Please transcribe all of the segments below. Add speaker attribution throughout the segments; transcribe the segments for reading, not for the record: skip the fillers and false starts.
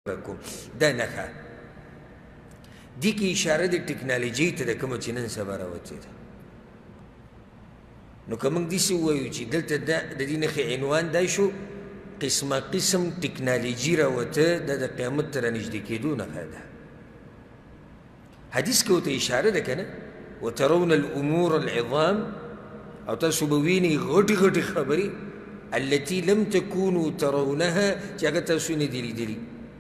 Speaker 1: کوم دا نښه دې کې اشاره د ټکنالوژۍ ته ده کومه چې نن سبا راوتې ده. نو که موږ داسې ووایو چې دلته د دې نښې عنوان دا شو قسمه قسم ټکنالوژي راوته دا د قیامت ته رانږدې کېدو نښه ده. حدیث کې ورته اشاره ده که نه وترون الامور العظام او تاسو به وینئ غټې غټې خبرې التي لم تكونوا ترونها چې هغه تاسو نه دي لیدلي.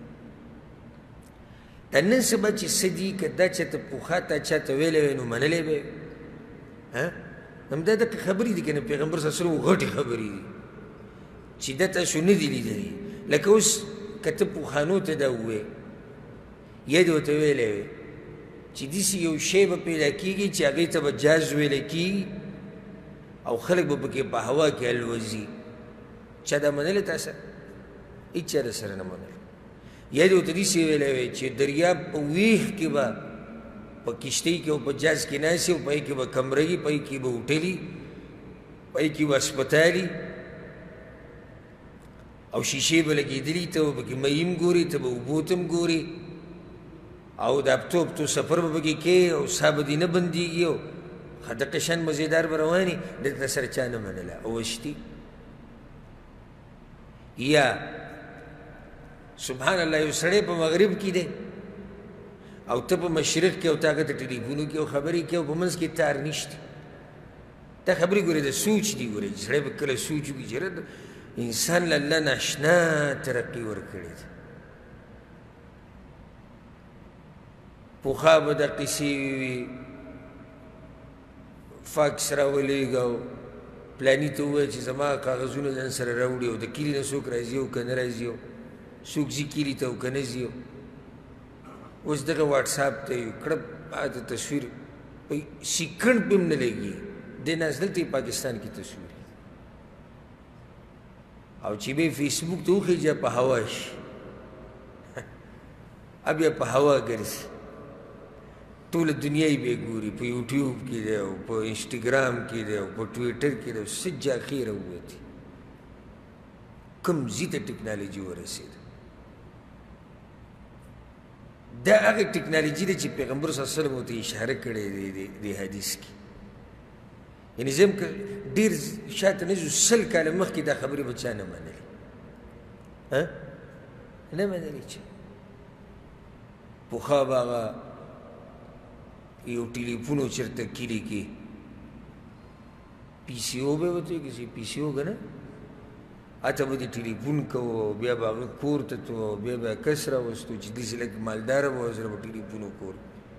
Speaker 1: دا نن سبا چې څه دي که دا چاته پخوا تا چاته ویلی وی نو منلی به یې همدا دقه خبرې دي که نه پیغمبر صلی الله علیه وسلم غټې خبرې دي چې دا تاسو نه دي لیدلي. لکه اوس که ته پخوانو ته دا ووایې یا دې ورته ویلی وی چې داسې یو شی به پیدا کېږي چې هغې ته به جاز ویلی کېږي او خلک به پکې په هوا کې الوځي. چا دا منلی تا سره؟ هېڅ چا در سره نه منل. یا دې ورته داسې ویلی وی چې دریاب په ویښ کې به په کشتۍ کې او په جاز کې ناست او پای کې به کمرګي پای کې به هوټلي پای کې به هسپتالي او شیشې به لګېدلي ته به پکې میم ګوري ته به اوبو ته هم ګوري او دا تو سفر به پکې کوې او ساه به دې نه بندېږي او دقه شان مزیدار به رواني دلته سره چا نه منله او وشتي. یا سبحان الله یو سړی په مغرب کې دی او ته په مشرق کې او تا هغه ته ټلیفون وکړي او خبرې کوي او په منځ کې تار نشته. دا خبرې ګورې د سوچ دي ګورې چې سړی به کله سوچ وکړي چې انسان له الله ناشنا ترقي ورکړې ده. پخوا به دا قصې وي فاکس راولېږه او پلاني ته ووایه چې زما کاغذونه ځان سره راوړي او د کلي نه څوک راځي او که نه راځي او څوک ځي کلي ته او که نه ځي. اوس دغه واټساپ ته یو کړپ د تصویر سیکنډ پې هم نه لګي دی ناست دلته پاکستان کې تصویر او چې به یې فیسبوک ته وخېږي په هوا شي بیا په هوا ګرځي ټوله دنیا یې بیا ګوري په یوټیوب کې دی او په انسټاګرام کې دی او په ټویټر کې دی څه جاخې راووتې کوم ځي ته ټکنالوژي ورسېده. دا هغه ټکنالوژي ده چې پیغمبر صلی الله علیه وسلم ورته اشاره کړې دی دې حدیث کې. یعنې زه هم که ډېر شاته نه ځو 100 کاله مخکې دا خبرې به چا نه منلې نه منلې چې پخوا به هغه یو ټلیفون و چېرته کلي کې پي سي او به یې ورته وایي پي سي او که نه هلته به دې ټلیفون کوو بیا به هغه کور ته تلو بیا به کس راوستو چې داسې لږ مالداره به ورسره به ټلیفون وکړو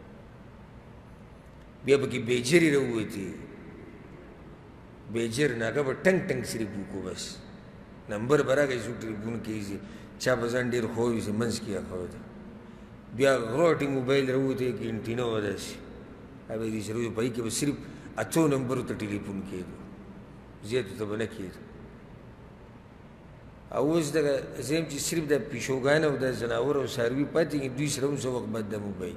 Speaker 1: بیا پکې بیجرې راووتې بیجر نه هغه به ټنګ ټنګ صرف وکړو بس نمبر به راکړي څوک ټلیفون کوي چا به ځان ډېر ښه وي منځ کې اخوا ده بیا غوټې موبایل راووتی کې انټینه وه داسې هغه به دې سره وي په هغې کې به صرف 8 نمبرو ته ټلیفون کېدو زیاتو ته به نه کېدو. او اوس دغه زه یم چې صرف د پیشوګان او د ځناور او څاروي پاتې دي دوی سره هم څه وخت بعد د موبایل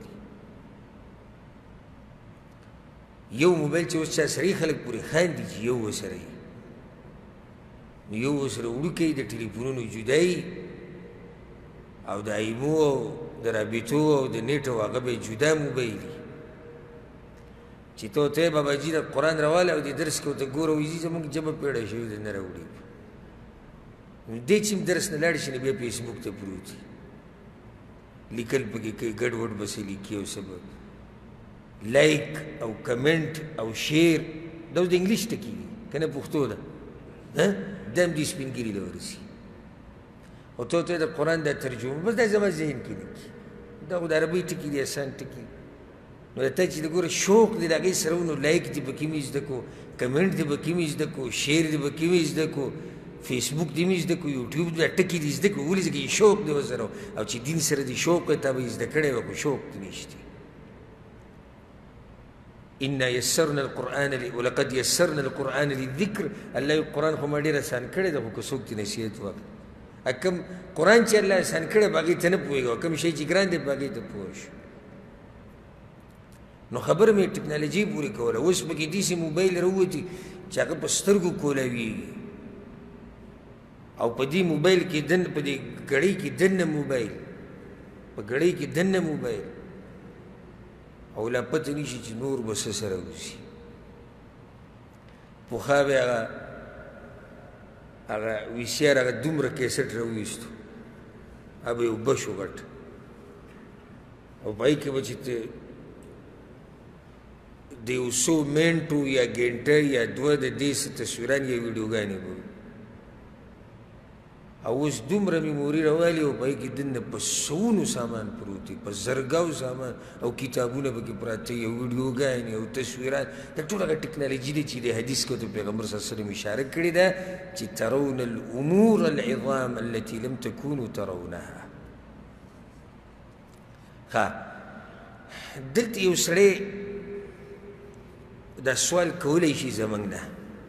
Speaker 1: یو موبایل چې اوس چا سره یې خلک پورې خاندي چې یو ورسره یي نو یو ورسره وړوکی د ټلیفونونو جدایي او د ایمو او د رابطو او د نیټ او هغه به یې جدا موبایل وي چې ته ورته یې باباجي د قرآن راواله او د درس کې ورته ګوره وایي زموږ ژبه پیړه شوې ده نه راوړي دی چې درس نه لاړ شي نو بیا فیسبوک ته پروت وي لیکل پکې کوي ګډ وډ بسې لیکي او څه به لایک او کمنټ او شیر دا اوس د انګلیش ټکي دي که نه پښتو ده دا هم دې سپین ګیري له ورسي او ته ورته د قرآن دا ترجمه بس دا زما ذهن کې نه کي دا خو د عربۍ ټکي دي اسان ټکي نو د ته چې د ګوره شوق دی د هغې سره نو لایک دې پکې مې زده کړو کمنټ دې پکې مې زده کړو شیر دې پکې مې زده کړو فیسبوک دې مې زده کړو یوټیوب دا ټکي دې زده کړو ولې ځکه شوق دی ورسره او چې دین سره دې شوق دی تا به یې زده کړی وه خو شوق دې نشته. انا یسرنا القرآن ولقد یسرنا القرآن للذکر الله یو قرآن خو ما ډېر اسان کړی ده خو که څوک دې نصیحت وکړي کوم قرآن چې الله اسان کړی په هغې ته نه پوهېږي او کوم شی چې ګران دی په هغې ته پوه شو. نو خبره مې ټکنالوژي پورې کوله اوس پکې داسې موبایل راووتي چې هغه په سترګو کولاویږي او په دې موبایل کې په دې ګړۍ کې دننه موبایل په ګړۍ کې دننه موبایل او لا پته نشي چې نور به څه سره وشي. پخوا به هغه ویسیار هغه دومره کیسټ راوویستو، هغه به یو بش و غټ او په هغې کې به چې د یو څو منټو یا ګنټه یا دوه د دې څه تصویران یا ویډیوګانې به او اوس دومره میموري راوالي او په هغې کې دننه په سوونو سامان پروت دي، په زرګاو سامان او کتابونه پکې پراته او ویډیوګانې او تصویرات. دا ټول هغه ټکنالوجي دی چې د حدیث کې ورته پیغمبر صلی الله علیه وسلم اشاره کړې ده چې ترون الامور العظام التي لم تكونوا ترونها. ښه دلته یو سړی دا سوال کولی شي زموږ نه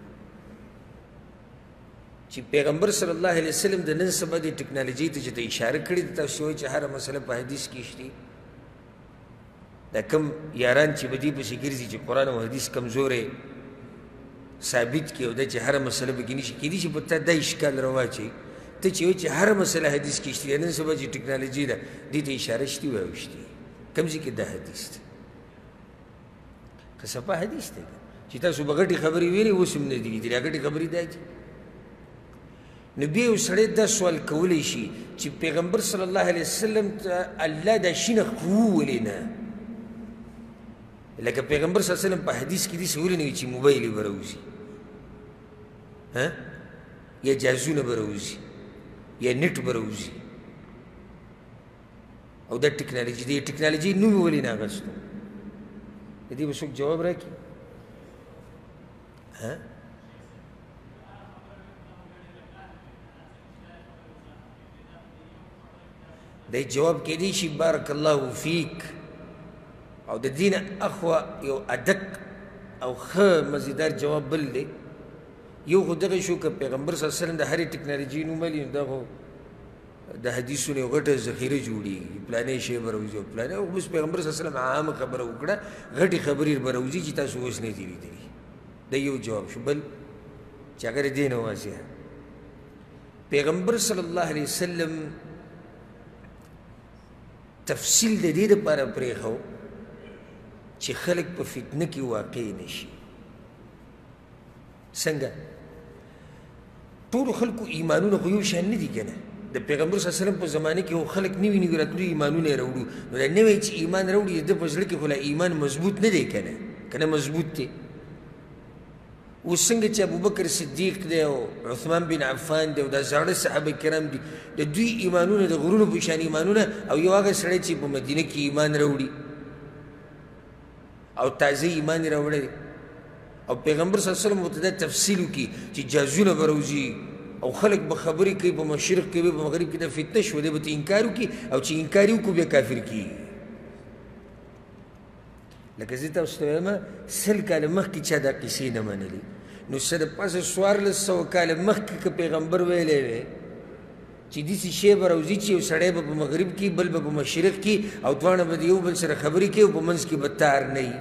Speaker 1: چې پیغمبر صلی الله علیه وسلم د نن سبا د ټکنالوژۍ ته چې ته اشاره کړې ده، تاسو وایئ چې هره مسله په حدیث کې شته. دا کوم یاران چې په دې پسې ګرځي چې قرآن او حدیث کمزوری ثابت کړي او دا چې هره مسله پکې نشي کېدی شي په تا دا اشکال راواچوي. ته چې وایې چې هره مسله حدیث کې شته، نن سبا چې ټکنالوژي ده دې ته اشاره شته وایي او شته، کوم ځای کې دا حدیث دی؟ که صفا حدیث دی چې تاسو به غټې خبرې ویلې اوس هم نه دي لیدلې، غټې خبرې دا دي. نو بیا یو سړی دا سوال کولی شي چې پیغمبر صلی الله علیه وسلم ته الله دا شي نه ښوولې نه، لکه پیغمبر صلی الله علیه وسلم په حدیث کې داسې ویلي نه وي چې موبایل یې به راوځي یا جهازونه به راوځي یا نیټ به راوځي او دا ټکنالوژي دی. ټکنالوژي نوم یې ولې نه اخیستو؟ د دې به څوک جواب راکړي؟ دی جواب کېدی شي بارک الله فیک، او د دې نه اخوا یو ادق او ښه مزیدار جواب بل دی. یو خو دغه شو که پیغمبر صلی الله علیه وسلم د هرې ټکنالوژي نوم ولي نو دا خو د حدیثونو یو غټه ذخیره جوړېږي، پلانې شی به راوځي او پلانې. اوس پیغمبر صلی الله علیه وسلم عامه خبره وکړه، غټې خبرې به راوځي چې تاسو اوس نه دي لیدلي. دا یو جواب شو. بل چې اگر دې نه واضح پیغمبر صلی الله علیه وسلم تفصیل د دې دپاره پرېښو چې خلک په فتنه کې واقع نه شي. څنګه؟ ټولو خلکو ایمانونه خو یو شان نه دي که نه؟ د پیغمبر صلی الله علیه وسلم په زمانه کې خو خلک نوي نوي راتلو ایمانونه یې راوړو، نو دا نوی چې ایمان راوړي د ده په زړه کې خو لا ایمان مضبوط نه دی که نه؟ که نه مضبوط دی. اوس څنګه چې ابوبکر صدیق دی او عثمان بن عفان دی او دا زاړه صحابه کرام دي، د دوی ایمانونه د غرونو په شان ایمانونه، او یو هغه سړی چې په مدینه کې ایمان راوړي او تازه ایمان یې راوړی او پیغمبر صلی الله علیه وسلم ورته دا تفصیل وکړي چې جهازونه به راوځي او خلک به خبرې کوي، په مشرق کې په مغرب کې دا فتنه شوه، دی به ته انکار وکړي او چې انکار یې وکړو بیا کافر کېږي. لکه زه تاسو ته وایم 100 کاله مخکې چا دا قصې نه منلې، نو څه د پاسه 1400 کاله مخکې که پیغمبر ویلی وی چې داسې شی به راوځي چې یو سړی به په مغرب کې بل به په مشرق کې او دواړه به د یو بل سره خبرې کوي او په منځ کې به تار نه وي.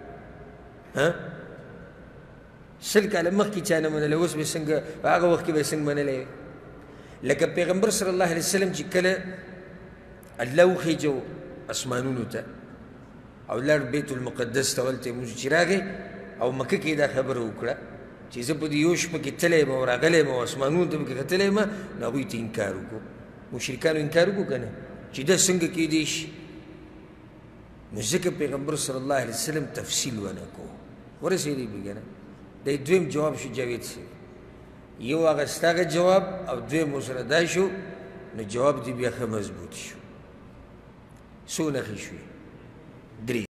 Speaker 1: 100 کاله مخکې چا نه منلی، اوس به څنګه په هغه وخت کې به څنګه منلی وی؟ لکه پیغمبر صلی الله علیه وسلم چې کله الله وخېجو اسمانونو ته او لاړ بیت المقدس ته هلته یې لمونځ چې راغی او مکه کې دا خبره وکړه چې زه په دې یو شپه کې تللی یم او راغلی یم او اسمانونو ته پکې ختلی یم، نو هغوی ته انکار وکړو، مشرکانو انکار وکړو که نه چې دا څنګه کېدی شي؟ نو ځکه پیغمبر صلی الله علیه وسلم تفصیل ونه کو. ورسېدی بې که نه؟ دی دویم جواب شو جاوید صاحب، یو هغه ستا جواب او دویم ورسره دا شو، نو جواب دی بیا ښه مضبوط شو. څو نښې شوې؟ 3.